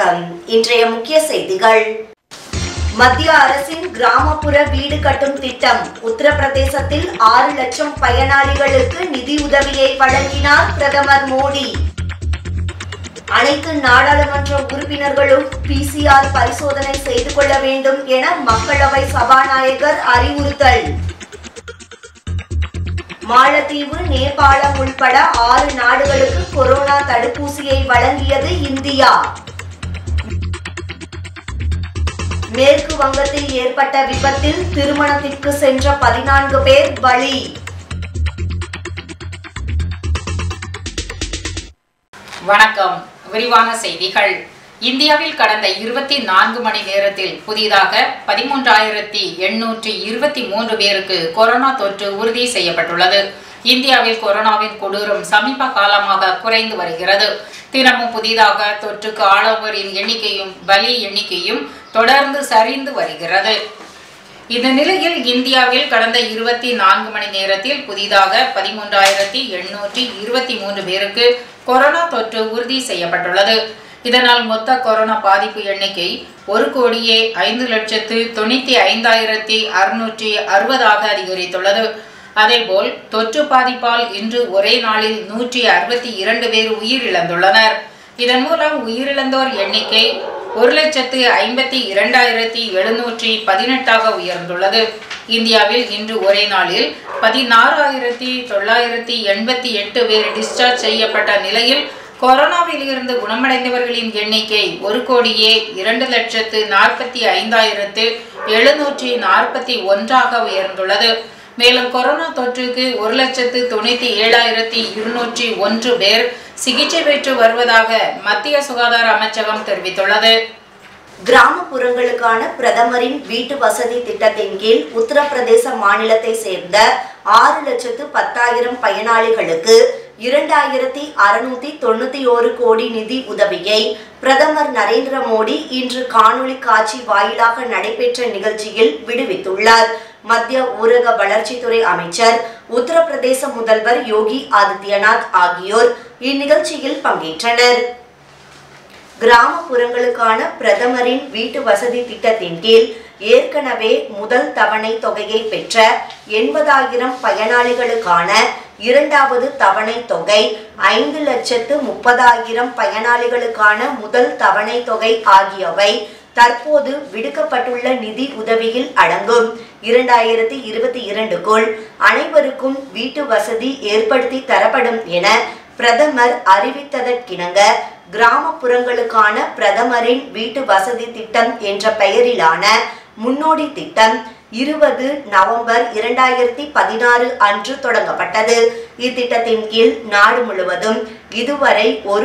வணக்கம். இன்றைய முக்கிய செய்திகள். மத்திய அரசின் கிராமப்புற வீடு கட்டும் திட்டம். உத்தரப்பிரதேசத்தில் 6 லட்சம் பயனாளிகளுக்கு நிதியுதவியை வழங்கினார் பிரதமர் மோடி. அனைத்து நாடாளுமன்ற உறுப்பினர்களும் PCR பரிசோதனை செய்து கொள்ள வேண்டும் என மக்களவை சபாநாயகர் அறிவுறுத்தல். மாலத்தீவு, நேபாளம் உள்பட 6 நாடுகளுக்கு கொரோனா தடுப்பூசியை வழங்கியது இந்தியா. மேற்கு வங்கத்தில் ஏற்பட்ட விபத்தில் திருமணத்திற்கு சென்ற 14 பேர் பலி. வணக்கம். விரிவான செய்திகள். இந்தியாவில் கடந்த 24 மணி நேரத்தில் புதிதாக 13,823 பேருக்கு கொரோனா தொற்று உறுதி செய்யப்பட்டுள்ளது. இந்தியாவில் கொரோனாவின் கொடூரம் சமீப காலமாக குறைந்து வருகிறது. தினமும் புதிதாக தொற்றுக்கு ஆளாவோரின் எண்ணிக்கையும் பலி எண்ணிக்கையும் தொடர்ந்து சரிந்து வருகிறது. இந்த நிலையில் இந்தியாவில் கடந்த 24 மணி நேரத்தில் புதிதாக 13,823 பேருக்கு கொரோனா தொற்று உறுதி செய்யப்பட்டுள்ளது. இதனால் மொத்த கொரோனா பாதிப்பு எண்ணிக்கை 1,95,660 அதிகரித்துள்ளது. அதேபோல் தொற்று பாதிப்பால் இன்று ஒரே நாளில் 162 பேர் உயிரிழந்துள்ளனர். இதன் மூலம் உயிரிழந்தோர் எண்ணிக்கை 1,52,718 உயர்ந்துள்ளது. இந்தியாவில் இன்று ஒரே நாளில் 16,988 பேர் டிஸ்சார்ஜ் செய்யப்பட்ட நிலையில் கொரோனாவில் இருந்து குணமடைந்தவர்களின் எண்ணிக்கை 1,02,45,741 உயர்ந்துள்ளது. மேலும் கொரோனா தொற்றுக்கு 1,97,201 பேர் சிகிச்சை பெற்று வருவதாக மத்திய சுகாதார அமைச்சகம் தெரிவித்துள்ளது. கிராமப்புறங்களுக்கான பிரதமரின் வீட்டு வசதி திட்டத்தின் கீழ் உத்தரப்பிரதேச மாநிலத்தை சேர்ந்த 6,10,000 பயனாளிகளுக்கு 2,691 கோடி நிதி உதவியை பிரதமர் நரேந்திர மோடி இன்று காணொலி காட்சி வாயிலாக நடைபெற்ற நிகழ்ச்சியில் விடுவித்துள்ளார். மத்திய ஊரக வளர்ச்சித்துறை அமைச்சர், உத்தரப்பிரதேச முதல்வர் யோகி ஆதித்யநாத் ஆகியோர் இந்நிகழ்ச்சியில் பங்கேற்றனர். கிராமப்புறங்களுக்கான பிரதமரின் வீட்டு வசதி திட்டத்தின் கீழ் ஏற்கனவே முதல் தவணை தொகையை பெற்ற 80,000 பயனாளிகளுக்கான 2வது தவணை தொகை, 5,30,000 பயனாளிகளுக்கான முதல் தவணை தொகை ஆகியவை தற்போது விடுக்கப்பட்டுள்ள நிதி உதவியில் அடங்கும். 2022க்குள் அனைவருக்கும் வீட்டு வசதி ஏற்படுத்தி தரப்படும் என பிரதமர் அறிவித்ததற்கிணங்க கிராமப்புறங்களுக்கான பிரதமரின் வீட்டு வசதி திட்டம் என்ற பெயரிலான முன்னோடி திட்டம் 20 நவம்பர் 2016 அன்று தொடங்கப்பட்டது. இத்திட்டத்தின் கீழ் நாடு முழுவதும் இதுவரை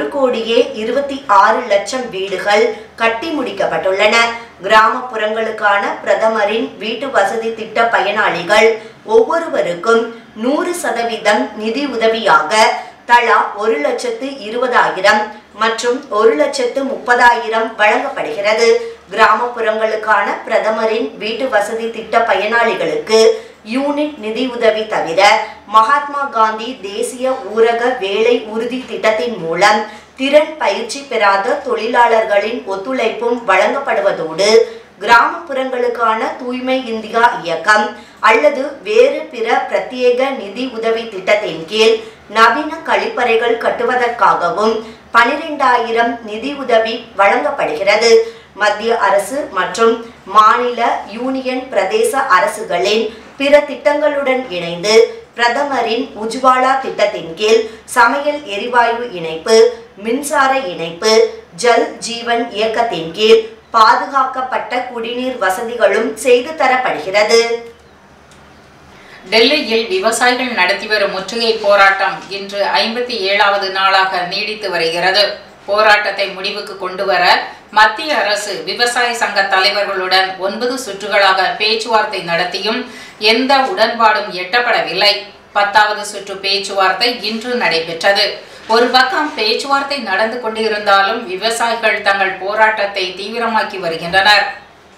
1,26 லட்சம் வீடுகள் கட்டி முடிக்கப்பட்டுள்ளன. கிராமப்புறங்களுக்கான பிரதமரின் வீட்டு வசதி திட்ட பயனாளிகள் ஒவ்வொருவருக்கும் 100% நிதி உதவியாக தலா 1,20,000 மற்றும் 1,30,000 வழங்கப்படுகிறது. கிராமப்புறங்களுக்கான பிரதமரின் வீட்டு வசதி திட்ட பயனாளிகளுக்கு யூனிட் நிதி உதவி தவிர மகாத்மா காந்தி தேசிய ஊரக வேலை உறுதி திட்டத்தின் மூலம் திறன் பயிற்சி பெறாத தொழிலாளர்களின் ஒத்துழைப்பும் வழங்கப்படுவதோடு கிராமப்புறங்களுக்கான தூய்மை இந்தியா இயக்கம் அல்லது வேறு பிற பிரத்யேக நிதி உதவி திட்டத்தின் கீழ் நவீன கழிப்பறைகள் கட்டுவதற்காகவும் 12,000 நிதி உதவி வழங்கப்படுகிறது. மத்திய அரசு மற்றும் மாநில யூனியன் பிரதேச அரசுகளின் பிற திட்டங்களுடன் இணைந்து பிரதமரின் உஜ்வாலா திட்டத்தின் கீழ் சமையல் எரிவாயு இணைப்பு, மின்சார இணைப்பு, ஜல் ஜீவன் இயக்கத்தின் கீழ் பாதுகாக்கப்பட்ட குடிநீர் வசதிகளும் செய்து தரப்படுகிறது. டெல்லியில் விவசாயிகள் நடத்தி வரும் முற்றுகை போராட்டம் இன்று 57வது நாளாக நீடித்து வருகிறது. போராட்டத்தை முடிவுக்கு கொண்டு வர மத்திய அரசு விவசாய சங்க தலைவர்களுடன் 9 சுற்றுகளாக பேச்சுவார்த்தை நடத்தியும் எந்த உடன்பாடும் எட்டப்படவில்லை. 10வது சுற்று பேச்சுவார்த்தை இன்று நடைபெற்றது. ஒரு பக்கம் பேச்சுவார்த்தை நடந்து கொண்டிருந்தாலும் விவசாயிகள் தங்கள் போராட்டத்தை தீவிரமாக்கி வருகின்றனர்.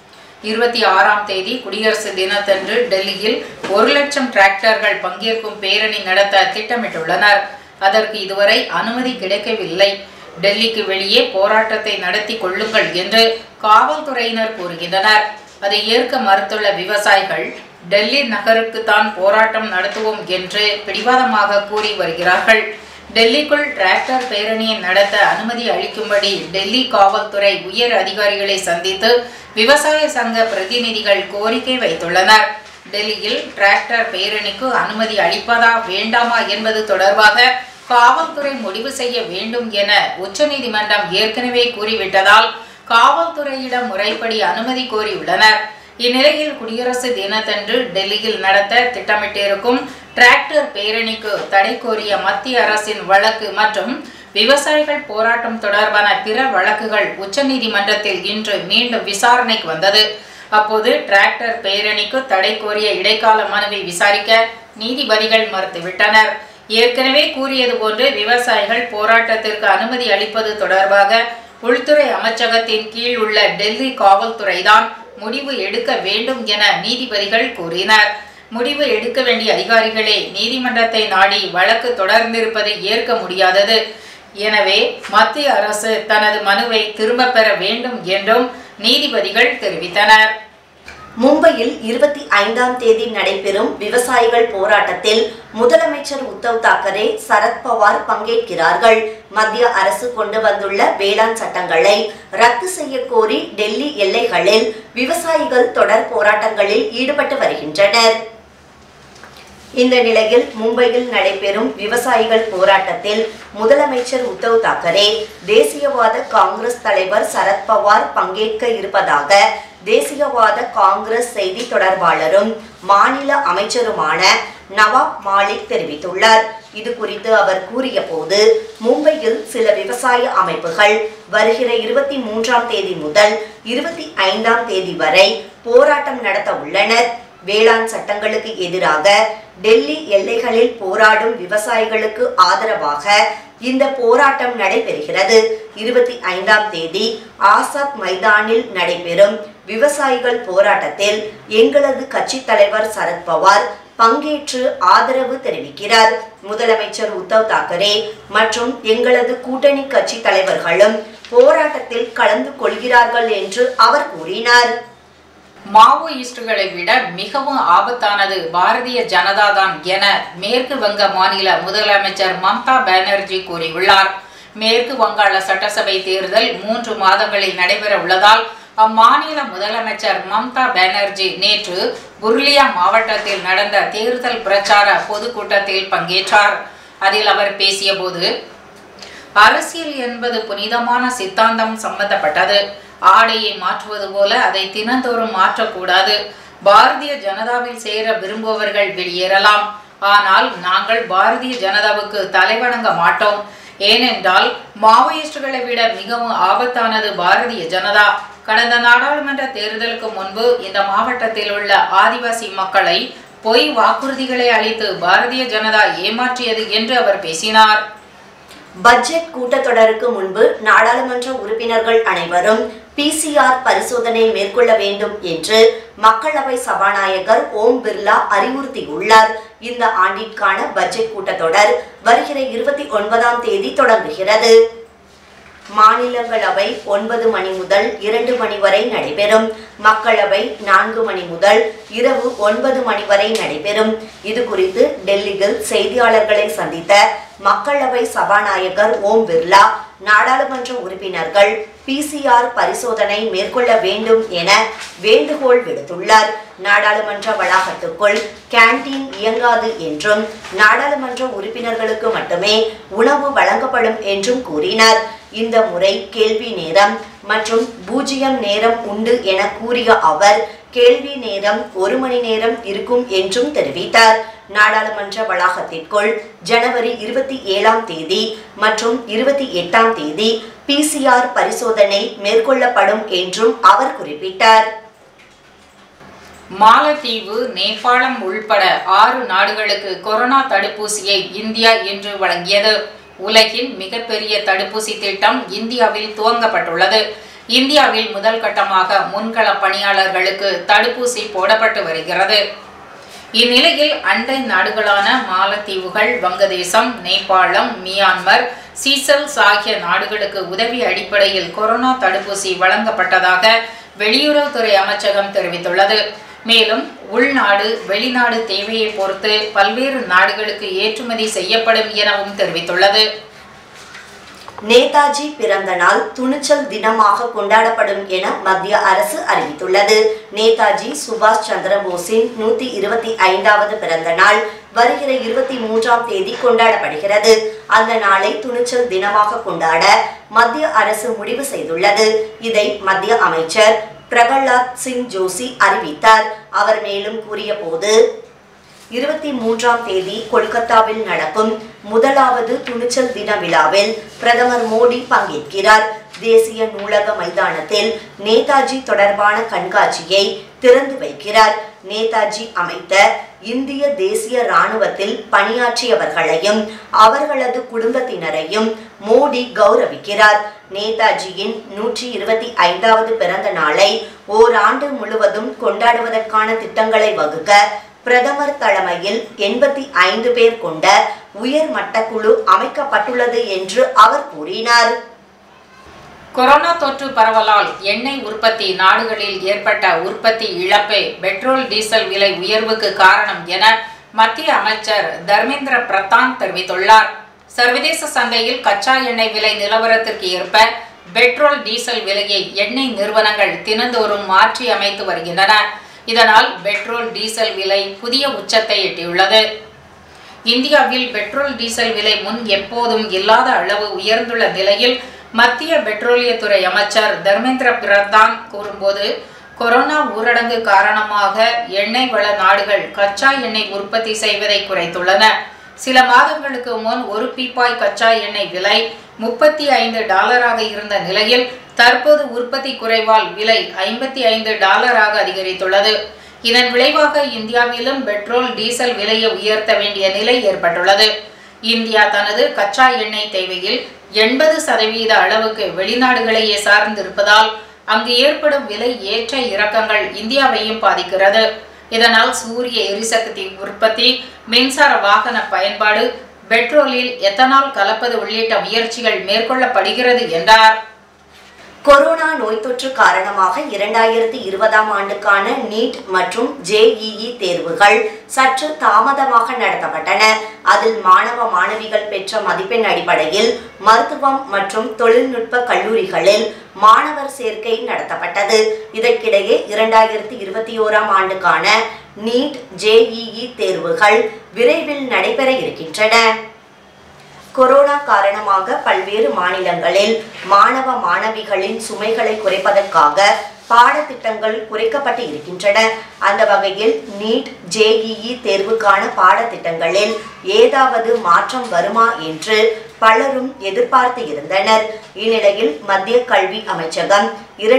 26ஆம் தேதி குடியரசு தினத்தன்று டெல்லியில் 1 லட்சம் டிராக்டர்கள் பங்கேற்கும் பேரணி நடத்த திட்டமிட்டுள்ளனர். அதற்கு இதுவரை அனுமதி கிடைக்கவில்லை. டெல்லிக்கு வெளியே போராட்டத்தை நடத்தி கொள்ளுங்கள் என்று காவல்துறையினர் கூறுகின்றனர். அதை ஏற்க மறுத்துள்ள விவசாயிகள் டெல்லி நகருக்கு தான் போராட்டம் நடத்துவோம் என்று பிடிவாதமாக கூறி வருகிறார்கள். டெல்லிக்குள் டிராக்டர் பேரணியை நடத்த அனுமதி அளிக்கும்படி டெல்லி காவல்துறை உயர் அதிகாரிகளை சந்தித்து விவசாய சங்க பிரதிநிதிகள் கோரிக்கை வைத்துள்ளனர். டெல்லியில் டிராக்டர் பேரணிக்கு அனுமதி அளிப்பதா வேண்டாமா என்பது தொடர்பாக காவல்துறை முடிவு செய்ய வேண்டும் என உச்சநீதிமன்றம் ஏற்கனவே கூறிவிட்டதால் காவல்துறையிடம் முறைப்படி அனுமதி கோரியுள்ளனர். இந்நிலையில் குடியரசு தினத்தன்று டெல்லியில் நடத்த திட்டமிட்டிருக்கும் டிராக்டர் பேரணிக்கு தடை கோரிய மத்திய அரசின் வழக்கு மற்றும் விவசாயிகள் போராட்டம் தொடர்பான பிற வழக்குகள் உச்சநீதிமன்றத்தில் இன்று மீண்டும் விசாரணைக்கு வந்தது. அப்போது டிராக்டர் பேரணிக்கு தடை கோரிய இடைக்கால மனுவை விசாரிக்க நீதிபதிகள் மறுத்துவிட்டனர். ஏற்கனவே கூறியது போன்று விவசாயிகள் போராட்டத்திற்கு அனுமதி அளிப்பது தொடர்பாக உள்துறை அமைச்சகத்தின் கீழ் உள்ள டெல்லி காவல்துறைதான் முடிவு எடுக்க வேண்டும் என நீதிபதிகள் கூறினர். முடிவு எடுக்க வேண்டிய அதிகாரிகளே நீதிமன்றத்தை நாடி வழக்கு தொடர்ந்திருப்பதை ஏற்க முடியாதது. எனவே மத்திய அரசு தனது மனுவை திரும்ப பெற வேண்டும் என்றும் நீதிபதிகள் தெரிவித்தனர். மும்பையில் 25ஆம் தேதி நடைபெறும் விவசாயிகள் போராட்டத்தில் முதலமைச்சர் உத்தவ் தாக்கரே, சரத்பவார் பங்கேற்கிறார்கள். மத்திய அரசு கொண்டு வந்துள்ள வேளாண் சட்டங்களை ரத்து செய்ய கோரி டெல்லி எல்லைகளில் விவசாயிகள் தொடர் போராட்டங்களில் ஈடுபட்டு வருகின்றனர். இந்த நிலையில் மும்பையில் நடைபெறும் விவசாயிகள் போராட்டத்தில் முதலமைச்சர் உத்தவ் தாக்கரே, தேசியவாத காங்கிரஸ் தலைவர் சரத்பவார் பங்கேற்க இருப்பதாக தேசியவாத காங்கிரஸ் செய்தி தொடர்பாளரும் மாநில அமைச்சருமான நவாப் மாலிக் தெரிவித்துள்ளார். இது குறித்து அவர் கூறிய போது, மும்பையில் சில விவசாய அமைப்புகள் வருகிற 23ஆம் தேதி முதல் 25ஆம் தேதி வரை போராட்டம் நடத்த உள்ளனர். வேளாண் சட்டங்களுக்கு எதிராக டெல்லி எல்லைகளில் போராடும் விவசாயிகளுக்கு ஆதரவாக இந்த போராட்டம் நடைபெறுகிறது. 25ஆம் தேதி ஆசாத் மைதானில் நடைபெறும் விவசாயிகள் போராட்டத்தில் எங்களது கட்சி தலைவர் சரத்பவார் பங்கேற்று ஆதரவு தெரிவிக்கிறார். முதலமைச்சர் உத்தவ் தாக்கரே மற்றும் எங்களது கூட்டணி கட்சி தலைவர்களும் போராட்டத்தில் கலந்து கொள்கிறார்கள் என்று அவர் கூறினார். மாவோயிஸ்டுகளை விட மிகவும் ஆபத்தானது பாரதிய ஜனதா தான் என மேற்கு வங்க மாநில முதலமைச்சர் மம்தா பானர்ஜி கூறியுள்ளார். மேற்கு வங்காள சட்டசபை தேர்தல் 3 மாதங்களில் நடைபெற உள்ளதால் அம்மாநில முதலமைச்சர் மம்தா பானர்ஜி நேற்று புருலியா மாவட்டத்தில் நடந்த தேர்தல் பிரச்சார பொதுக்கூட்டத்தில் பங்கேற்றார். அதில் அவர் பேசிய போது, அரசியல் என்பது புனிதமான சித்தாந்தம் சம்பந்தப்பட்டது. ஆடையை மாற்றுவது போல அதை தினந்தோறும் மாற்றக்கூடாது. பாரதிய ஜனதாவில் சேர விரும்புபவர்கள் வெளியேறலாம். ஆனால் நாங்கள் பாரதிய ஜனதாவுக்கு தலைவணங்க மாட்டோம். ஏனென்றால் மாவோயிஸ்டுகளை விட மிகவும் ஆபத்தானது பாரதிய ஜனதா. கடந்த நாடாளுமன்ற தேர்தலுக்கு முன்பு இந்த மாவட்டத்தில் உள்ள ஆதிவாசி மக்களை பொய் வாக்குறுதிகளை அளித்து பாரதிய ஜனதா ஏமாற்றியது என்று அவர் பேசினார். பட்ஜெட் கூட்டத்தொடருக்கு முன்பு நாடாளுமன்ற உறுப்பினர்கள் அனைவரும் PCR பரிசோதனை மேற்கொள்ள வேண்டும் என்று மக்களவை சபாநாயகர் ஓம் பிர்லா அறிவுறுத்தியுள்ளார். இந்த ஆண்டிற்கான பட்ஜெட் கூட்டத்தொடர் வருகிற 29ஆம் தேதி தொடங்குகிறது. மாநிலங்களவை 9 மணி முதல் 2 மணி வரை நடைபெறும். மக்களவை 4 மணி முதல் இரவு 9 மணி வரை நடைபெறும். இது குறித்து டெல்லியில் செய்தியாளர்களை சந்தித்த மக்களவை சபாநாயகர் ஓம் பிர்லா, நாடாளுமன்ற உறுப்பினர்கள் PCR பரிசோதனை மேற்கொள்ள வேண்டும் என வேண்டுகோள் விடுத்துள்ளார். நாடாளுமன்ற வளாகத்துக்குள் கேண்டீன் இயங்காது என்றும் நாடாளுமன்ற உறுப்பினர்களுக்கு மட்டுமே உணவு வழங்கப்படும் என்றும் கூறினார். இந்த முறை கேள்வி நேரம் மற்றும் 0 நேரம் உண்டு என கூறிய அவர், கேள்வி நேரம் 1 மணி நேரம் இருக்கும் என்றும் தெரிவித்தார். நாடாளுமன்ற வளாகத்திற்குள் ஜனவரி 27ஆம் தேதி மற்றும் 28ஆம் தேதி PCR பரிசோதனை மேற்கொள்ளப்படும் என்றும் அவர் குறிப்பிட்டார். மாலத்தீவு, நேபாளம் உள்பட 6 நாடுகளுக்கு கொரோனா தடுப்பூசியை இந்தியா இன்று வழங்கியது. உலகின் மிகப்பெரிய தடுப்பூசி திட்டம் இந்தியாவில் துவங்கப்பட்டுள்ளது. இந்தியாவில் முதல் கட்டமாக முன்கள பணியாளர்களுக்கு தடுப்பூசி போடப்பட்டு வருகிறது. இந்நிலையில் அண்டை நாடுகளான மாலத்தீவுகள், வங்கதேசம், நேபாளம், மியான்மர், சீசல்ஸ் ஆகிய நாடுகளுக்கு உதவி அடிப்படையில் கொரோனா தடுப்பூசி வழங்கப்பட்டதாக வெளியுறவுத்துறை அமைச்சகம் தெரிவித்துள்ளது. மேலும் உள்நாடு, வெளிநாடு தேவையை பொறுத்து பல்வேறு நாடுகளுக்கு ஏற்றுமதி செய்யப்படும் எனவும் தெரிவித்துள்ளது. நேதாஜி பிறந்த நாள் துணிச்சல் தினமாக கொண்டாடப்படும் என மத்திய அரசு அறிவித்துள்ளது. நேதாஜி சுபாஷ் சந்திர போஸின் 125வது பிறந்த நாள் வருகிற 23ஆம் தேதி கொண்டாடப்படுகிறது. அந்த நாளை துணிச்சல் தினமாக கொண்டாட மத்திய அரசு முடிவு செய்துள்ளது. இதை மத்திய அமைச்சர் பிரகலாத் சிங் ஜோஷி அறிவித்தார். அவர் மேலும் கூறிய போது, 23ஆம் தேதி கொல்கத்தாவில் நடக்கும் முதலாவது துணிச்சல் தின விழாவில் பிரதமர் மோடி பங்கேற்கிறார். தேசிய நூலக மைதானத்தில் நேதாஜி தொடர்பான கண்காட்சியை திறந்து வைக்கிறார். நேதாஜி அமைத்த இந்திய தேசிய இராணுவத்தில் பணியாற்றியவர்களையும் அவர்களது குடும்பத்தினரையும் மோடி கௌரவிக்கிறார். நேதாஜியின் 125வது பிறந்த நாளை ஓராண்டு முழுவதும் கொண்டாடுவதற்கான திட்டங்களை வகுக்க பிரதமர் தலைமையில் 85 பேர் கொண்ட உயர்மட்ட குழு அமைக்கப்பட்டுள்ளது என்று அவர் கூறினார். கொரோனா தொற்று பரவலால் எண்ணெய் உற்பத்தி நாடுகளில் ஏற்பட்ட உற்பத்தி இழப்பே பெட்ரோல், டீசல் விலை உயர்வுக்கு காரணம் என மத்திய அமைச்சர் தர்மேந்திர பிரதான் தெரிவித்துள்ளார். சர்வதேச சந்தையில் கச்சா எண்ணெய் விலை நிலவரத்திற்கு ஏற்ப பெட்ரோல், டீசல் விலையை எண்ணெய் நிறுவனங்கள் தினந்தோறும் மாற்றி அமைத்து வருகின்றன. இதனால் பெட்ரோல், டீசல் விலை புதிய உச்சத்தை எட்டியுள்ளது. இந்தியாவில் பெட்ரோல், டீசல் விலை முன் எப்போதும் இல்லாத அளவு உயர்ந்துள்ள நிலையில் மத்திய பெட்ரோலியத்துறை அமைச்சர் தர்மேந்திர பிரதான் கூறும்போது, கொரோனா ஊரடங்கு காரணமாக எண்ணெய் வள நாடுகள் கச்சா எண்ணெய் உற்பத்தி செய்வதை குறைத்துள்ளன. சில மாதங்களுக்கு முன் ஒரு பீப்பாய் கச்சா எண்ணெய் விலை $35 இருந்த நிலையில் தற்போது உற்பத்தி குறைவால் விலை $55 அதிகரித்துள்ளது. இதன் விளைவாக இந்தியாவிலும் பெட்ரோல், டீசல் விலையை உயர்த்த வேண்டிய நிலை ஏற்பட்டுள்ளது. இந்தியா தனது கச்சா எண்ணெய் தேவையில் 80% அளவுக்கு வெளிநாடுகளையே சார்ந்திருப்பதால் அங்கு ஏற்படும் விலை ஏற்ற இறக்கங்கள் இந்தியாவையும் பாதிக்கிறது. இதனால் சூரிய எரிசக்தி உற்பத்தி, மின்சார வாகன பயன்பாடு, பெட்ரோலில் எத்தனால் கலப்பது உள்ளிட்ட முயற்சிகள் மேற்கொள்ளப்படுகிறது என்றார். கொரோனா நோய் தொற்று காரணமாக 2020ஆம் ஆண்டுக்கான நீட் மற்றும் JEE தேர்வுகள் சற்று தாமதமாக நடத்தப்பட்டன. அதில் மாணவ மாணவிகள் பெற்ற மதிப்பெண் அடிப்படையில் மருத்துவம் மற்றும் தொழில்நுட்ப கல்லூரிகளில் மாணவர் சேர்க்கை நடத்தப்பட்டது. இதற்கிடையே 2021ஆம் ஆண்டுக்கான நீட் JEE தேர்வுகள் விரைவில் நடைபெற இருக்கின்றன. கொரோனா காரணமாக பல்வேறு மாநிலங்களில் மாணவ மாணவிகளின் சுமைகளை குறைப்பதற்காக பாடத்திட்டங்கள் குறைக்கப்பட்டு இருக்கின்றன. அந்த வகையில் நீட் JEE தேர்வுக்கான பாடத்திட்டங்களில் ஏதாவது மாற்றம் வருமா என்று பலரும் எதிர்பார்த்து இருந்தனர். இந்நிலையில் மத்திய கல்வி அமைச்சகம்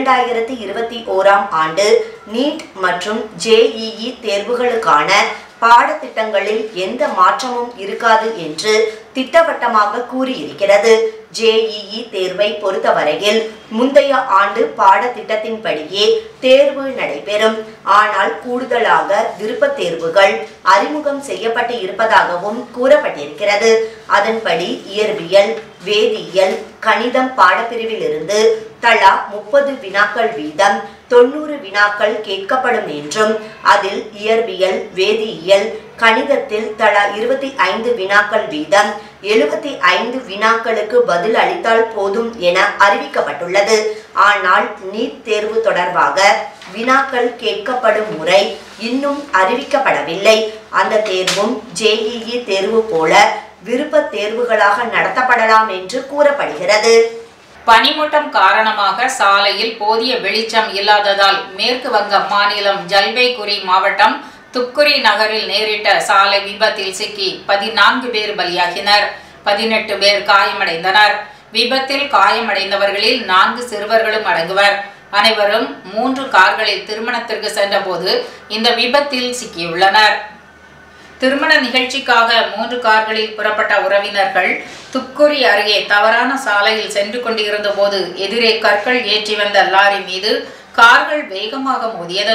2021ஆம் ஆண்டு நீட் மற்றும் JEE தேர்வுகளுக்கான பாடத்திட்டங்களில் எந்த மாற்றமும் இருக்காது என்று திட்டவட்டமாக கூறியிருக்கிறது. JEE தேர்வை பொறுத்தவரையில் முந்தைய ஆண்டு பாடத்திட்டத்தின்படியே தேர்வு நடைபெறும். ஆனால் கூடுதலாக விருப்ப தேர்வுகள் அறிமுகம் செய்யப்பட்டு இருப்பதாகவும் கூறப்பட்டிருக்கிறது. அதன்படி இயற்பியல், வேதியியல், கணிதம் பாடப்பிரிவிலிருந்து தலா 30 வினாக்கள் வீதம் 90 வினாக்கள் கேட்கப்படும் என்றும் அதில் இயற்பியல், வேதியியல், கணிதத்தில் தலா 25 வினாக்கள் வீதம் 75 வினாக்களுக்கு பதில் அளித்தால் போதும் என அறிவிக்கப்பட்டுள்ளது. ஆனால் நீட் தேர்வு தொடர்பாக வினாக்கள் கேட்கப்படும் முறை இன்னும் அறிவிக்கப்படவில்லை. அந்த தேர்வும் JEE தேர்வு போல விருப்ப தேர்வுகளாக நடத்தப்படலாம் என்று கூறப்படுகிறது. பனிமூட்டம் காரணமாக சாலையில் போதிய வெளிச்சம் இல்லாததால் மேற்கு வங்க மாநிலம் ஜல்பைகுரி மாவட்டம் துப்குரி நகரில் நேரிட்ட சாலை விபத்தில் சிக்கி 14 பேர் பலியாகினர். 18 பேர் காயமடைந்தனர். விபத்தில் காயமடைந்தவர்களில் 4 சிறுவர்களும் அடங்குவர். அனைவரும் 3 கார்களில் திருமணத்திற்கு சென்றபோது இந்த விபத்தில் சிக்கியுள்ளனர். திருமண நிகழ்ச்சிக்காக 3 கார்களில் புறப்பட்ட உறவினர்கள் துப்குரி அருகே தவறான சாலையில் சென்று கொண்டிருந்த போது எதிரே கற்கள் ஏற்றி வந்த லாரி மீது கார்கள் வேகமாக மோதியது.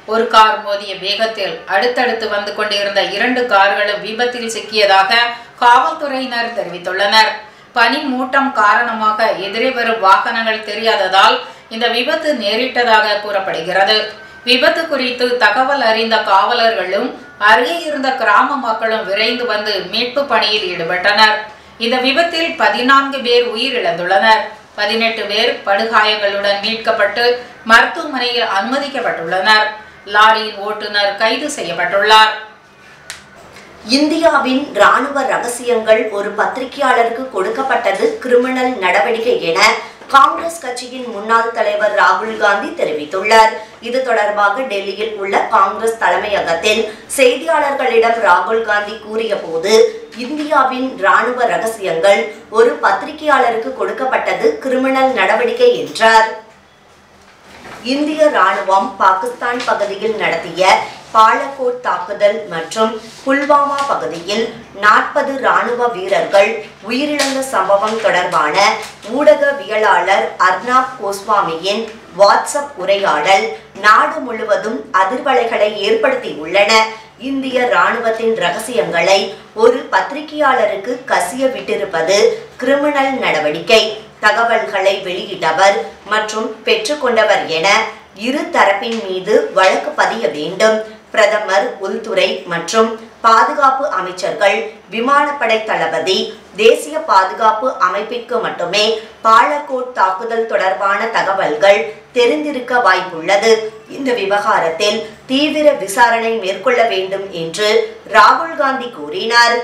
ஒரு கார் மோதிய வேகத்தில் அடுத்தடுத்து வந்து கொண்டிருந்த 2 கார்களும் விபத்தில் சிக்கியதாக காவல்துறையினர் தெரிவித்துள்ளனர். பனி மூட்டம் காரணமாக எதிரே வரும் வாகனங்கள் தெரியாததால் இந்த விபத்து நேரிட்டதாக கூறப்படுகிறது. விபத்து குறித்து தகவல் அறிந்த காவலர்களும் அருகே இருந்த கிராம மக்களும் விரைந்து வந்து மீட்பு பணியில் ஈடுபட்டனர். இந்த விபத்தில் 14 பேர் உயிரிழந்துள்ளனர். 18 பேர் படுகாயங்களுடன் மீட்கப்பட்டு மருத்துவமனையில் அனுமதிக்கப்பட்டுள்ளனர். லாரியின் ஓட்டுநர் கைது செய்யப்பட்டுள்ளார். இந்தியாவின் ராணுவ ரகசியங்கள் ஒரு பத்திரிகையாளருக்கு கொடுக்கப்பட்டது கிரிமினல் நடவடிக்கை என காங்கிரஸ் கட்சியின் முன்னாள் தலைவர் ராகுல் காந்தி தெரிவித்துள்ளார். இது தொடர்பாக டெல்லியில் உள்ள காங்கிரஸ் தலைமையகத்தில் செய்தியாளர்களிடம் ராகுல் காந்தி கூறிய போது, இந்தியாவின் ராணுவ ரகசியங்கள் ஒரு பத்திரிகையாளருக்கு கொடுக்கப்பட்டது கிரிமினல் நடவடிக்கை என்றார். இந்திய ராணுவம் பாகிஸ்தான் பகுதியில் நடத்திய பாலகோட் தாக்குதல் மற்றும் புல்வாமா பகுதியில் 40 ராணுவ வீரர்கள் உயிரிழந்த சம்பவம் தொடர்பான ஊடகவியலாளர் அர்னாப் கோஸ்வாமியின் வாட்ஸ்அப் உரையாடல் நாடு முழுவதும் அதிர்வலைகளை ஏற்படுத்தியுள்ளன. இந்திய ராணுவத்தின் ரகசியங்களை ஒரு பத்திரிகையாளருக்கு கசிய விட்டிருப்பது கிரிமினல் நடவடிக்கை. தகவல்களை வெளியிட்டவர் மற்றும் பெற்றுக்கொண்டவர் என இரு தரப்பின் மீது வழக்கு பதிய வேண்டும். பிரதமர், உள்துறை மற்றும் பாதுகாப்பு அமைச்சர்கள், விமானப்படை தளபதி, தேசிய பாதுகாப்பு அமைப்பிற்கு மட்டுமே பாலகோட் தாக்குதல் தொடர்பான தகவல்கள் தெரிந்திருக்க வாய்ப்புள்ளது. இந்த விவகாரத்தில் தீவிர விசாரணை மேற்கொள்ள வேண்டும் என்று ராகுல் காந்தி கூறினார்.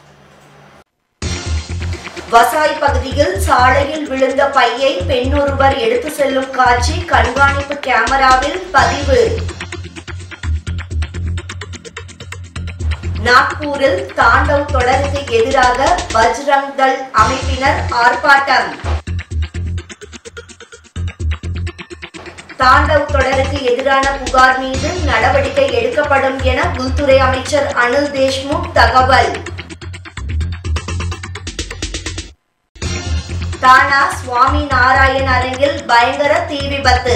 வசாய் பகுதியில் சாலையில் விழுந்த பையை பெண் ஒருவர் எடுத்து செல்லும் காட்சி கண்காணிப்பு கேமராவில் பதிவு. நாக்பூரில் தாண்டவ் தொடருக்கு எதிராக பஜ்ரங் தள் அமைப்பினர் ஆர்ப்பாட்டம். தாண்டவ் தொடருக்கு எதிரான புகார் மீது நடவடிக்கை எடுக்கப்படும் என உள்துறை அமைச்சர் அனில் தேஷ்முக் தகவல். தானா சுவாமி நாராயண் அரங்கில் பயங்கர தீ விபத்து.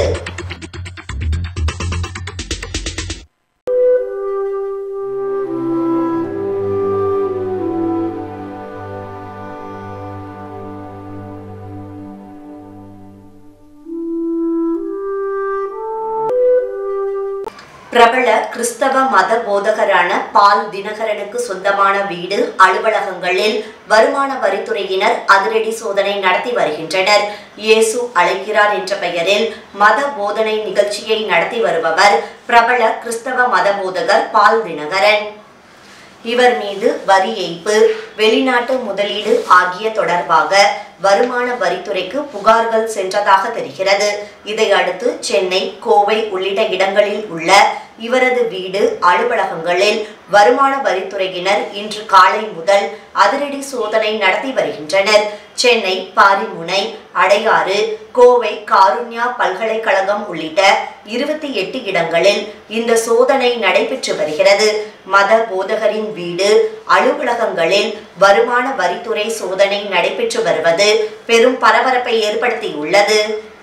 பிரபல கிறிஸ்தவ மத போதகரான பால் தினகரனுக்கு சொந்தமான வீடு, அலுவலகங்களில் வருமான வரித்துறையினர் அதிரடி சோதனை நடத்தி வருகின்றனர். இயேசு அழைக்கிறார் என்ற பெயரில் மத போதனை நிகழ்ச்சியை நடத்தி வருபவர் பிரபல கிறிஸ்தவ மத போதகர் பால் தினகரன். இவர் மீது வரி ஏய்ப்பு, வெளிநாட்டு முதலீடு ஆகிய தொடர்பாக வருமான வரித்துறைக்கு புகார்கள் சென்றதாக தெரிகிறது. இதையடுத்து சென்னை, கோவை உள்ளிட்ட இடங்களில் உள்ள இவரது வீடு, அலுவலகங்களில் வருமான வரித்துறையினர் இன்று காலை முதல் அதிரடி சோதனை நடத்தி வருகின்றனர். சென்னை பாரிமுனை, அடையாறு, கோவை காருண்யா பல்கலைக்கழகம் உள்ளிட்ட 28 இடங்களில் இந்த சோதனை நடைபெற்று வருகிறது. மத போதகரின் வீடு, அலுவலகங்களில் வருமான வரித்துறை சோதனை நடைபெற்று வருவது பெரும் பரபரப்பை ஏற்படுத்தியுள்ளது.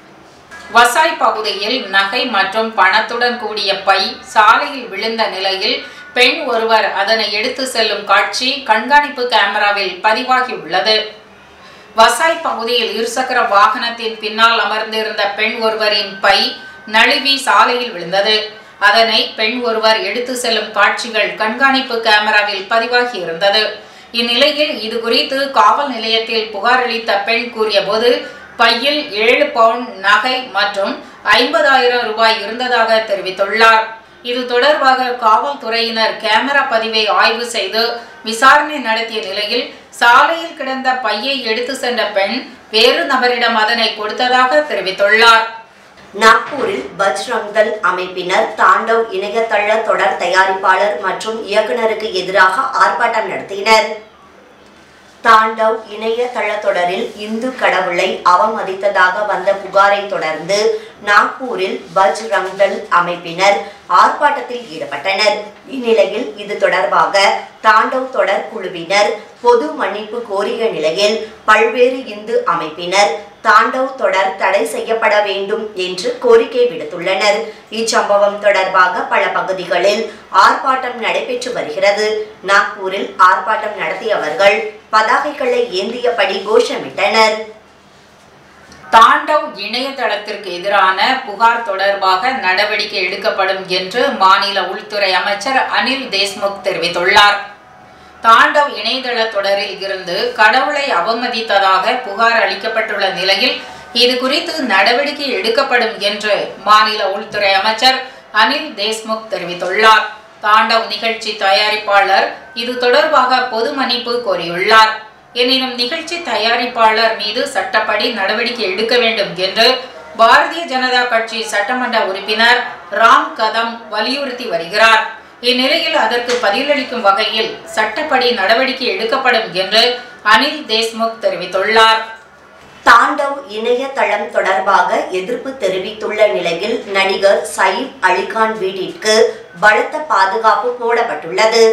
வசாய் பகுதியில் நகை மற்றும் பணத்துடன் கூடிய பை சாலையில் விழுந்த நிலையில் பெண் ஒருவர் அதனை எடுத்து செல்லும் காட்சி கண்காணிப்பு கேமராவில் பதிவாகியுள்ளது. வசாய் பகுதியில் இருசக்கர வாகனத்தின் பின்னால் அமர்ந்திருந்த பெண் ஒருவரின் பை நழுவி சாலையில் விழுந்தது. அதனை பெண் ஒருவர் எடுத்து செல்லும் காட்சிகள் கண்காணிப்பு கேமராவில் பதிவாகி இருந்தது. இந்நிலையில் இது குறித்து காவல் நிலையத்தில் புகார் அளித்த பெண் கூறிய போது, பையில் 7 பவுண்ட் நகை மற்றும் 50,000 ரூபாய் இருந்ததாக தெரிவித்துள்ளார். இது தொடர்பாக காவல்துறையினர் கேமரா பதிவை ஆய்வு செய்து விசாரணை நடத்திய நிலையில் சாலையில் கிடந்த பையை எடுத்து சென்ற பெண் வேறு நபரிடம் அதனை கொடுத்ததாக தெரிவித்துள்ளார். நாக்பூரில் பஜ்ரங் தள் அமைப்பினர் தாண்டவ் இணையதள தொடர் தயாரிப்பாளர் மற்றும் இயக்குநருக்கு எதிராக ஆர்ப்பாட்டம் நடத்தினர். தாண்டவ் இணையதள தொடரில் இந்து கடவுளை அவமதித்ததாக வந்த புகாரை தொடர்ந்து நாக்பூரில் பஜ்ரங் தள் அமைப்பினர் ஆர்ப்பாட்டத்தில் ஈடுபட்டனர். இந்நிலையில் இது தொடர்பாக தாண்டவ் தொடர் குழுவினர் பொது மன்னிப்பு கோரிய நிலையில் பல்வேறு இந்து அமைப்பினர் தாண்டவ் தொடர் தடை செய்யப்பட வேண்டும் என்று கோரிக்கை விடுத்துள்ளனர். இச்சம்பவம் தொடர்பாக பல பகுதிகளில் ஆர்ப்பாட்டம் நடைபெற்று வருகிறது. நாக்பூரில் ஆர்ப்பாட்டம் நடத்தியவர்கள் பதாகைகளை ஏந்தியபடி கோஷமிட்டனர். தாண்டவ் இணையதளத்திற்கு எதிரான புகார் தொடர்பாக நடவடிக்கை எடுக்கப்படும் என்று மாநில உள்துறை அமைச்சர் அனில் தேஷ்முக் தெரிவித்துள்ளார். தாண்டவ் இணையதள தொடரில் இருந்து கடவுளை அவமதித்ததாக புகார் அளிக்கப்பட்டுள்ள நிலையில் இது குறித்து நடவடிக்கை எடுக்கப்படும் என்று மாநில உள்துறை அமைச்சர் அனில் தேஷ்முக் தெரிவித்துள்ளார். தாண்டவ் நிகழ்ச்சி தயாரிப்பாளர் இது தொடர்பாக பொது மன்னிப்பு கோரியுள்ளார். எனினும் நிகழ்ச்சி தயாரிப்பாளர் மீது சட்டப்படி நடவடிக்கை எடுக்க வேண்டும் என்று பாரதிய ஜனதா கட்சி சட்டமன்ற உறுப்பினர் ராம் கதம் வலியுறுத்தி வருகிறார். இந்நிலையில் அதற்கு பதிலளிக்கும் வகையில் சட்டப்படி நடவடிக்கை எடுக்கப்படும் என்று அனில் தேஷ்முக் தெரிவித்துள்ளார். தாண்டவ் இணையதளம் தொடர்பாக எதிர்ப்பு தெரிவித்துள்ள நிலையில் நடிகர் சயிஃப் அலிகான் வீட்டிற்கு பலத்த பாதுகாப்பு போடப்பட்டுள்ளது.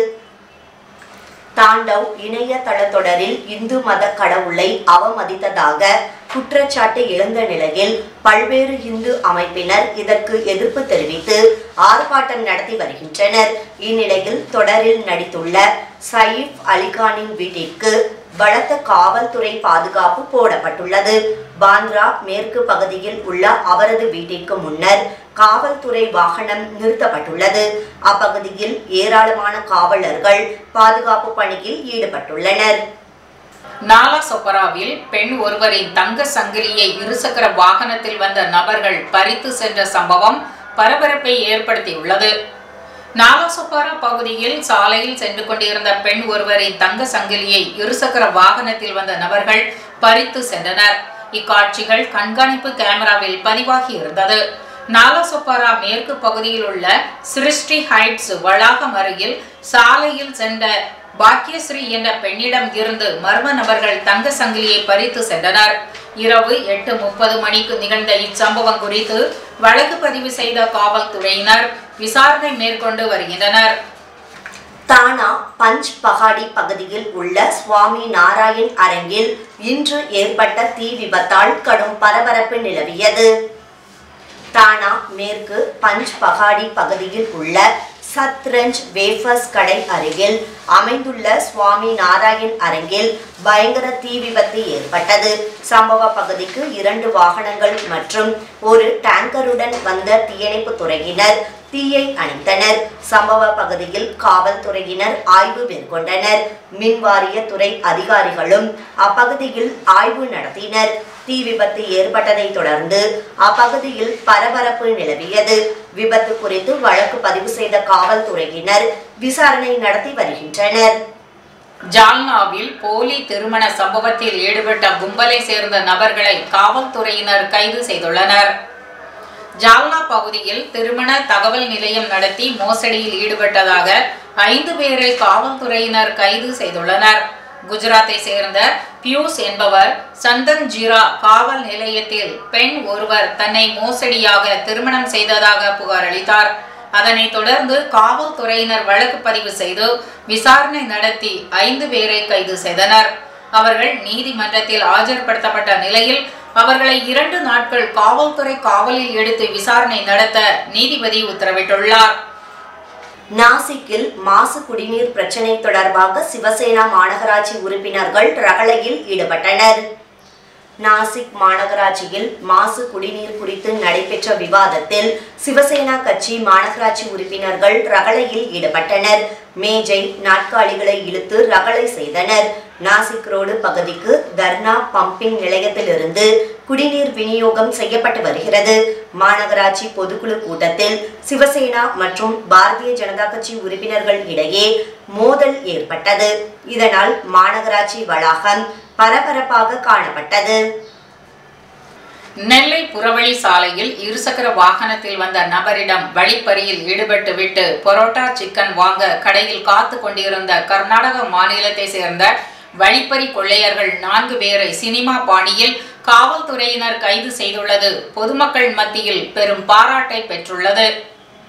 தாண்டவ் இணையதள தொடரில் இந்து மத கடவுளை அவமதித்ததாக குற்றச்சாட்டு எழுந்த நிலையில் பல்வேறு இந்து அமைப்பினர் இதற்கு எதிர்ப்பு தெரிவித்து ஆர்ப்பாட்டம் நடத்தி வருகின்றனர். இந்நிலையில் தொடரில் நடித்துள்ள சயிஃப் அலிகானின் வீட்டிற்கு பலத்த காவல்துறை பாதுகாப்பு போடப்பட்டுள்ளது. பாந்த்ரா மேற்கு பகுதியில் உள்ள அவரது வீட்டிற்கு முன்னர் காவல்துறை வாகனம் நிறுத்தப்பட்டுள்ளது. அப்பகுதியில் ஏராளமான காவலர்கள் பாதுகாப்பு பணியில் ஈடுபட்டுள்ளனர். நாலாசொப்பராவில் பெண் ஒருவரின் தங்க சங்கிலியை இருசக்கர வாகனத்தில் வந்த நபர்கள் பறித்து சென்ற சம்பவம் பரபரப்பை ஏற்படுத்தியுள்ளது. நாலாசொப்பரா பகுதியில் சாலையில் சென்று கொண்டிருந்த பெண் ஒருவரின் தங்க சங்கிலியை இருசக்கர வாகனத்தில் வந்த நபர்கள் பறித்து சென்றனர். இக்காட்சிகள் கண்காணிப்பு கேமராவில் பதிவாகி இருந்தது. நாலாசொப்பரா மேற்கு பகுதியில் உள்ள சிருஷ்டி ஹைட்ஸ் வளாகம் அருகில் சாலையில் சென்ற பாக்கியஸ்ரீ என்ற பெண்ணிடம் இருந்து மர்ம நபர்கள் தங்க சங்கிலியை பறித்து சென்றனர். இரவு 8:30 மணிக்கு நிகழ்ந்த இச்சம்பவம் குறித்து வழக்கு பதிவு செய்த காவல்துறையினர் விசாரணை மேற்கொண்டு வருகின்றனர். தானா பஞ்ச் பகாடி பகுதியில் உள்ள சுவாமி நாராயண் அரங்கில் இன்று ஏற்பட்ட தீ விபத்தால் கடும் பரபரப்பு நிலவியது. தானா மேற்கு பஞ்ச் பகாடி பகுதியில் உள்ள சத்ரஞ்ச் வேஃபர்ஸ் கடை அருகில் அமைந்துள்ள சுவாமி நாராயண் அரங்கில் பயங்கர தீ விபத்து ஏற்பட்டது. சம்பவ பகுதிக்கு 2 வாகனங்கள் மற்றும் ஒரு டேங்கருடன் வந்த தீயணைப்பு துறையினர் தீயை அணைத்தனர். சம்பவ பகுதியில் காவல்துறையினர் ஆய்வு மேற்கொண்டனர். மின்வாரிய துறை அதிகாரிகளும் அப்பகுதியில் ஆய்வு நடத்தினர். தீ விபத்து ஏற்பட்டதை தொடர்ந்து அப்பகுதியில் பரபரப்பு நிலவியது. விபத்து குறித்து வழக்கு பதிவு செய்த காவல்துறையினர் விசாரணை நடத்தி வருகின்றனர். ஜால்னாவில் போலி திருமண சம்பவத்தில் ஈடுபட்ட கும்பலை சேர்ந்த நபர்களை காவல்துறையினர் கைது செய்துள்ளனர். ஜால்னா பகுதியில் திருமண தகவல் நிலையம் நடத்தி மோசடியில் ஈடுபட்டதாக 5 பேரை காவல்துறையினர் கைது செய்துள்ளனர். குஜராத்தை சேர்ந்த பியூஸ் என்பவர் சந்தன் ஜிரா காவல் நிலையத்தில் பெண் ஒருவர் தன்னை மோசடியாக திருமணம் செய்ததாக புகார் அளித்தார். அதனைத் தொடர்ந்து காவல்துறையினர் வழக்கு பதிவு செய்து விசாரணை நடத்தி 5 பேரை கைது செய்தனர். அவர்கள் நீதிமன்றத்தில் ஆஜர்படுத்தப்பட்ட நிலையில் அவர்களை 2 நாட்கள் காவல்துறை காவலில் எடுத்து விசாரணை நடத்த நீதிபதி உத்தரவிட்டுள்ளார். நாசிக்கில் மாசு குடிநீர் பிரச்சினை தொடர்பாக சிவசேனா மாநகராட்சி உறுப்பினர்கள் ரகளையில் ஈடுபட்டனர். நாசிக் மாநகராட்சியில் மாசு குடிநீர் குறித்து நடைபெற்ற விவாதத்தில் சிவசேனா கட்சி மாநகராட்சி உறுப்பினர்கள் ரகளையில் ஈடுபட்டனர். மேஜை நாற்காலிகளை இழுத்து ரகளை செய்தனர். நாசிக் ரோடு பகுதிக்கு தர்ணா பம்பிங் நிலையத்திலிருந்து குடிநீர் விநியோகம் செய்யப்பட்டு வருகிறது. மாநகராட்சி பொதுக்குழு கூட்டத்தில் சிவசேனா மற்றும் பாரதிய ஜனதா கட்சி உறுப்பினர்கள் இடையே மோதல் ஏற்பட்டது. இதனால் மாநகராட்சி வளாகம் பரபரப்பாக காணப்பட்டது. நெல்லை புறவழி சாலையில் இருசக்கர வாகனத்தில் வந்த நபரிடம் வழிப்பறியில் ஈடுபட்டு விட்டு பரோட்டா சிக்கன் வாங்க கடையில் காத்து கொண்டிருந்த கர்நாடக மாநிலத்தை சேர்ந்த வழிப்பறி கொள்ளையர்கள் 4 பேரை சினிமா பாணியில் காவல்துறையினர் கைது செய்துள்ளது பொதுமக்கள் மத்தியில் பெரும் பாராட்டை பெற்றுள்ளது.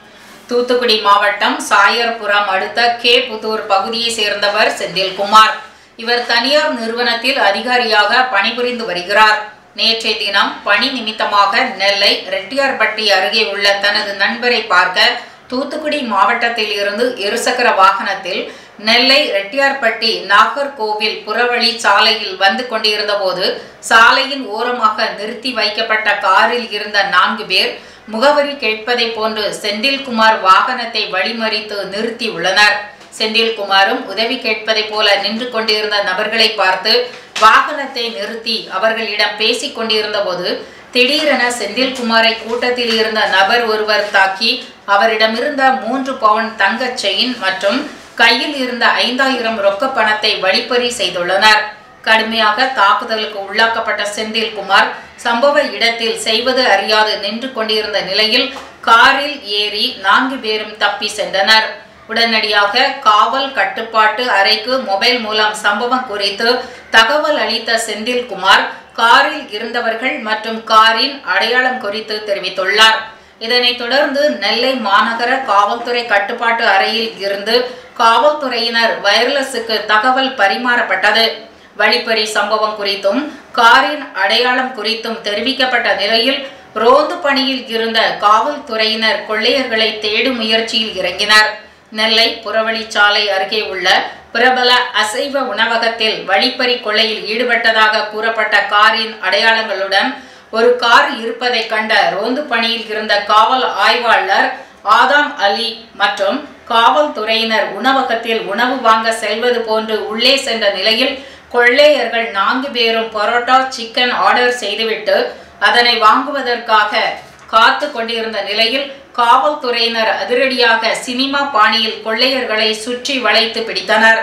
தூத்துக்குடி மாவட்டம் சாயர்புரம் அடுத்த கே புதூர் பகுதியை சேர்ந்தவர் செந்தில்குமார். இவர் தனியார் நிறுவனத்தில் அதிகாரியாக பணிபுரிந்து வருகிறார். நேற்றைய தினம் பணி நிமித்தமாக நெல்லை ரெட்டியார்பட்டி அருகே உள்ள தனது நண்பரை பார்க்க தூத்துக்குடி மாவட்டத்தில் இருந்து இருசக்கர வாகனத்தில் நெல்லை ரெட்டியார்பட்டி நாகர்கோவில் புறவழி சாலையில் வந்து கொண்டிருந்த போது சாலையின் ஓரமாக நிறுத்தி வைக்கப்பட்ட காரில் இருந்த 4 பேர் முகவரி கேட்பதை போன்று செந்தில்குமார் வாகனத்தை வழிமறித்து நிறுத்தி உள்ளனர். செந்தில்குமாரும் உதவி கேட்பதை போல நின்று கொண்டிருந்த நபர்களை பார்த்து வாகனத்தை நிறுத்தி அவர்களிடம் பேசிக் கொண்டிருந்த போது திடீரென செந்தில்குமாரை கூட்டத்தில் இருந்த நபர் ஒருவர் தாக்கி அவரிடமிருந்த 3 பவுன் தங்க செயின் மற்றும் கையில் இருந்த 5000 ரொக்க பணத்தை வழிப்பறி செய்துள்ளனர். கடுமையாக தாக்குதலுக்கு உள்ளாக்கப்பட்ட செந்தில்குமார் சம்பவ இடத்தில் செய்வது அறியாது நின்று கொண்டிருந்த நிலையில் காரில் ஏறி 4 பேரும் தப்பி சென்றனர். உடனடியாக காவல் கட்டுப்பாட்டு அறைக்கு மொபைல் மூலம் சம்பவம் குறித்து தகவல் அளித்த செந்தில்குமார் காரில் இருந்தவர்கள் மற்றும் காரின் அடையாளம் குறித்து தெரிவித்துள்ளார். இதனைத் தொடர்ந்து நெல்லை மாநகர காவல்துறை கட்டுப்பாட்டு அறையில் இருந்து காவல்துறையினர் வயர்லெஸுக்கு தகவல் பரிமாறப்பட்டது. வழிப்பறி சம்பவம் குறித்தும் காரின் அடையாளம் குறித்தும் தெரிவிக்கப்பட்ட நிலையில் ரோந்து பணியில் இருந்த காவல்துறையினர் கொள்ளையர்களை தேடும் முயற்சியில் இறங்கினர். நெல்லை புறவழிச்சாலை அருகே உள்ள பிரபல அசைவ உணவகத்தில் வழிப்பறி கொள்ளையில் ஈடுபட்டதாக கூறப்பட்ட காரின் அடையாளங்களுடன் ஒரு கார் இருப்பதை கண்ட ரோந்து பணியில் இருந்த காவல் ஆய்வாளர் ஆதாம் அலி மற்றும் காவல்துறையினர் உணவகத்தில் உணவு வாங்க செல்வது போன்று உள்ளே சென்ற நிலையில் கொள்ளையர்கள் 4 பேரும் பரோட்டா சிக்கன் ஆர்டர் செய்துவிட்டு அதனை வாங்குவதற்காக காத்து கொண்டிருந்த நிலையில் காவல்துறையினர் அதிரடியாக சினிமா பாணியில் கொள்ளையர்களை சுற்றி வளைத்து பிடித்தனர்.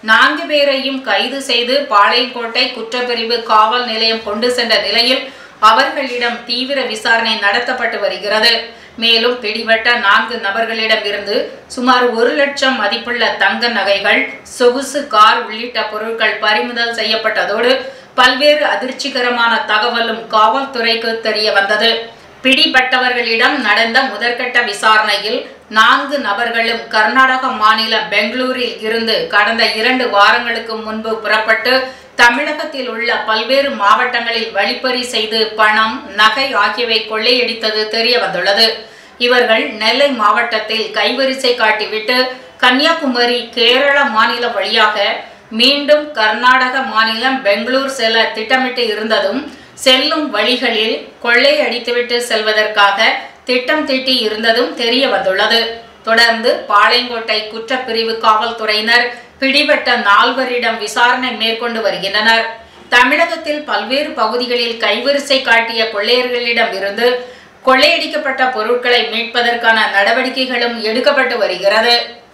4 பேரையும் கைது செய்து பாளையங்கோட்டை குற்றப்பிரிவு காவல் நிலையம் கொண்டு சென்ற நிலையில் அவர்களிடம் தீவிர விசாரணை நடத்தப்பட்டு வருகிறது. மேலும் பிடிபட்ட 4 நபர்களிடம் இருந்து சுமார் 1 லட்சம் மதிப்புள்ள தங்க நகைகள், சொகுசு கார் உள்ளிட்ட பொருட்கள் பறிமுதல் செய்யப்பட்டதோடு பல்வேறு அதிர்ச்சிகரமான தகவலும் காவல்துறைக்கு தெரிய வந்தது. பிடிபட்டவர்களிடம் நடந்த முதற்கட்ட விசாரணையில் 4 நபர்களும் கர்நாடக மாநிலம் பெங்களூரில் இருந்து கடந்த 2 வாரங்களுக்கு முன்பு புறப்பட்டு தமிழகத்தில் உள்ள பல்வேறு மாவட்டங்களில் வழிப்பறி செய்து பணம், நகை ஆகியவை கொள்ளையடித்தது தெரிய வந்துள்ளது. இவர்கள் நெல்லை மாவட்டத்தில் கைவரிசை காட்டிவிட்டு கன்னியாகுமரி, கேரள மாநிலம் வழியாக மீண்டும் கர்நாடக மாநிலம் பெங்களூர் செல்ல திட்டமிட்டு இருந்ததும் செல்லும் வழிகளில் கொள்ளையடித்துவிட்டு செல்வதற்காக திட்டம் தீட்டி இருந்ததும் தெரிய வந்துள்ளது. தொடர்ந்து பாளையங்கோட்டை குற்றப்பிரிவு காவல்துறையினர் பிடிபட்ட 4 விசாரணை மேற்கொண்டு வருகின்றனர். தமிழகத்தில் பல்வேறு பகுதிகளில் கைவரிசை காட்டிய கொள்ளையர்களிடம் இருந்து கொள்ளையடிக்கப்பட்ட பொருட்களை மீட்பதற்கான நடவடிக்கைகளும் எடுக்கப்பட்டு வருகிறது.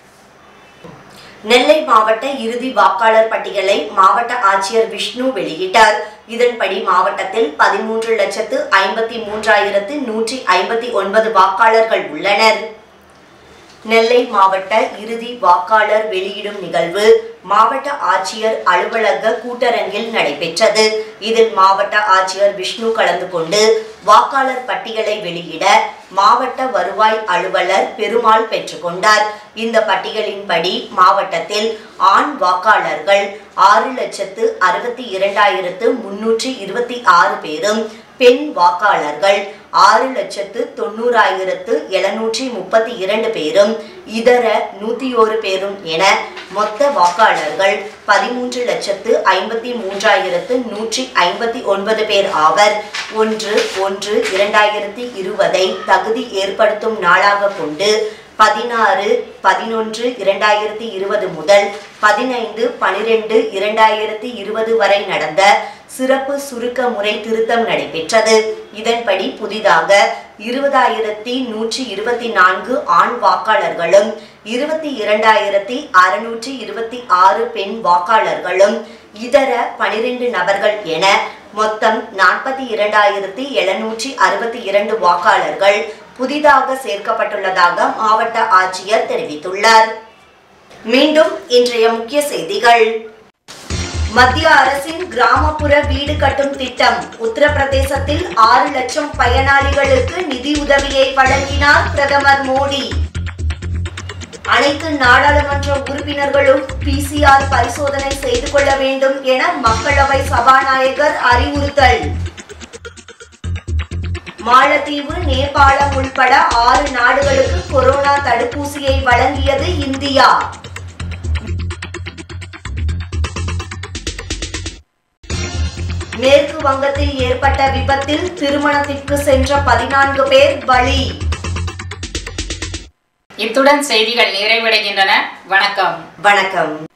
நெல்லை மாவட்ட இறுதி வாக்காளர் பட்டியலை மாவட்ட ஆட்சியர் விஷ்ணு வெளியிட்டார். இதன்படி மாவட்டத்தில் 13,53,159 வாக்காளர்கள் உள்ளனர். நெல்லை மாவட்ட இறுதி வாக்காளர் வெளியிடும் நிகழ்வு மாவட்ட ஆட்சியர் அலுவலக கூட்டரங்கில் நடைபெற்றது. இதில் மாவட்ட ஆட்சியர் விஷ்ணு கலந்து கொண்டு வாக்காளர் பட்டியலை வெளியிட மாவட்ட வருவாய் அலுவலர் பெருமாள் பெற்றுக்கொண்டார். இந்த பட்டியலின்படி மாவட்டத்தில் ஆண் வாக்காளர்கள் 6,62,326 பேரும், பெண் வாக்காளர்கள் 6,90,732 பேரும், இதர 101 பேரும் என மொத்த வாக்காளர்கள் 13,53,159 பேர் ஆவர். 1/1/2020 தகுதி ஏற்படுத்தும் நாளாக கொண்டு 16/11/2020 முதல் 15/12/2020 வரை நடந்த சிறப்பு சுருக்க முறை திருத்தம் நடைபெற்றது. இதன்படி புதிதாக 20,124 ஆண் வாக்காளர்களும் 22,626 பெண் வாக்காளர்களும், இதர 12 நபர்கள் என மொத்தம் 42,762 வாக்காளர்கள் புதிதாக சேர்க்கப்பட்டுள்ளதாக மாவட்ட ஆட்சியர் தெரிவித்துள்ளார். மீண்டும் இன்றைய முக்கிய செய்திகள். மத்திய அரசின் கிராமப்புற வீடு கட்டும் திட்டம். உத்தரப்பிரதேசத்தில் 6 லட்சம் பயனாளிகளுக்கு நிதி உதவியை வழங்கினார் பிரதமர் மோடி. அனைத்து நாடாளுமன்ற உறுப்பினர்களும் PCR பரிசோதனை செய்து கொள்ள வேண்டும் என மக்களவை சபாநாயகர் அறிவுறுத்தல். மாலத்தீவு, நேபாளம் உள்பட 6 நாடுகளுக்கு கொரோனா தடுப்பூசியை வழங்கியது இந்தியா. மேற்கு வங்கத்தில் ஏற்பட்ட விபத்தில் திருமணத்திற்கு சென்ற 14 பேர் பலி. இத்துடன் செய்திகள் நிறைவடைகின்றன. வணக்கம்.